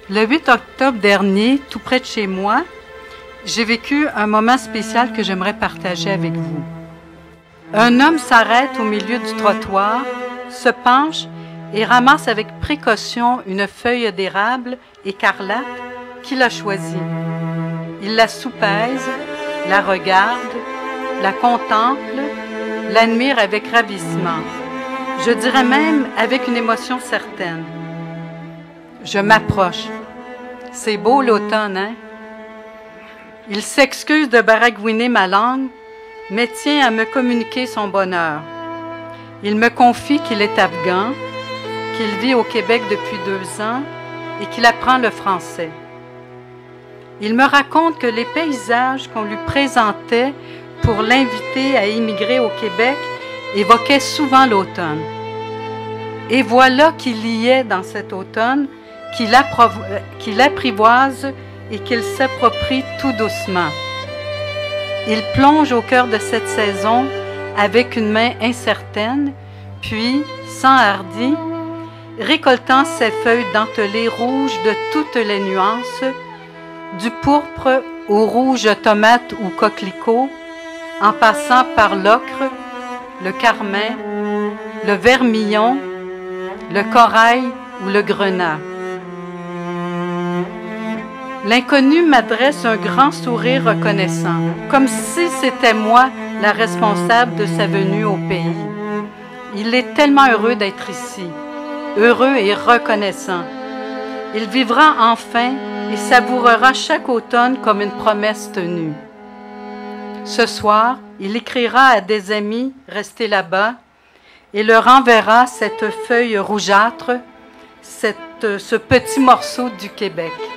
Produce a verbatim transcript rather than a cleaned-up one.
Le huit octobre dernier, tout près de chez moi, j'ai vécu un moment spécial que j'aimerais partager avec vous. Un homme s'arrête au milieu du trottoir, se penche et ramasse avec précaution une feuille d'érable écarlate qu'il a choisie. Il la soupèse, la regarde, la contemple, l'admire avec ravissement. Je dirais même avec une émotion certaine. Je m'approche. C'est beau l'automne, hein? Il s'excuse de baragouiner ma langue, mais tient à me communiquer son bonheur. Il me confie qu'il est afghan, qu'il vit au Québec depuis deux ans et qu'il apprend le français. Il me raconte que les paysages qu'on lui présentait pour l'inviter à immigrer au Québec évoquaient souvent l'automne. Et voilà qu'il y est dans cet automne, qu'il qu'il apprivoise et qu'il s'approprie tout doucement. Il plonge au cœur de cette saison avec une main incertaine, puis, sans hardi, récoltant ses feuilles dentelées rouges de toutes les nuances, du pourpre au rouge tomate ou coquelicot, en passant par l'ocre, le carmin, le vermillon, le corail ou le grenat. L'inconnu m'adresse un grand sourire reconnaissant, comme si c'était moi la responsable de sa venue au pays. Il est tellement heureux d'être ici, heureux et reconnaissant. Il vivra enfin et savourera chaque automne comme une promesse tenue. Ce soir, il écrira à des amis restés là-bas et leur enverra cette feuille rougeâtre, cette, ce petit morceau du Québec.